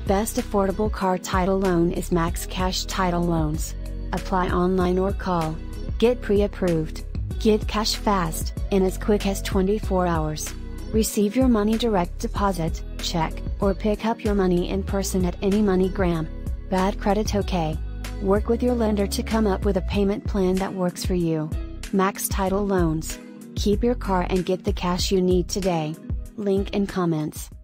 Best affordable car title loan is Max Cash Title Loans. Apply online or call. Get pre-approved. Get cash fast, in as quick as 24 hours. Receive your money direct deposit, check, or pick up your money in person at any MoneyGram. Bad credit okay? Work with your lender to come up with a payment plan that works for you. Max Title Loans. Keep your car and get the cash you need today. Link in comments.